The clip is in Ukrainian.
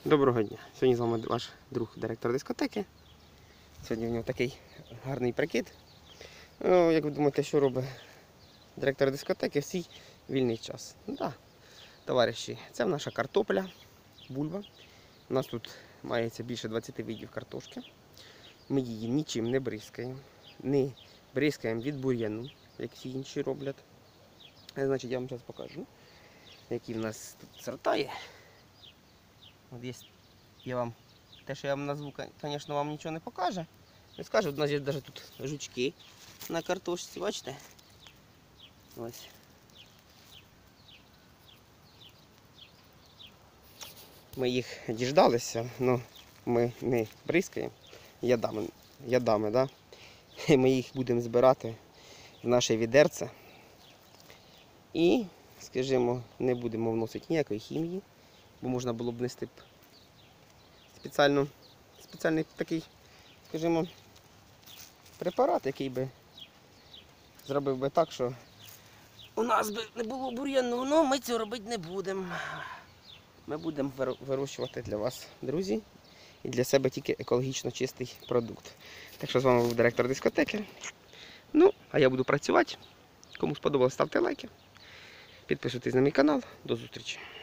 Доброго дня! Сьогодні з вами ваш друг, директор дискотеки. Сьогодні в нього такий гарний прикид. Як ви думаєте, що робить директор дискотеки в свій вільний час? Так, товариші, це наша картопля, бульба. У нас тут мається більше 20 видів картошки. Ми її нічим не бризкаємо. Не бризкаємо від бур'яну, як всі інші роблять. Значить, я вам зараз покажу, які в нас тут сорта є. От є, те, що я вам назву, звісно, вам нічого не покаже. Не скажу, у нас є навіть тут жучки на картошці, бачите? Ось. Ми їх діждалися, але ми не бризкаємо ядами, да? Ми їх будемо збирати в наше відерце. І, скажімо, не будемо вносити ніякої хімії, бо можна було б внести спеціальний такий, скажімо, препарат, який би зробив би так, що у нас би не було бур'яну, але ми цього робити не будемо. Ми будемо вирощувати для вас, друзі, і для себе тільки екологічно чистий продукт. Так що з вами був директор дискотеки. Ну, а я буду працювати. Кому сподобалось, ставте лайки. Підписуйтесь на мій канал. До зустрічі.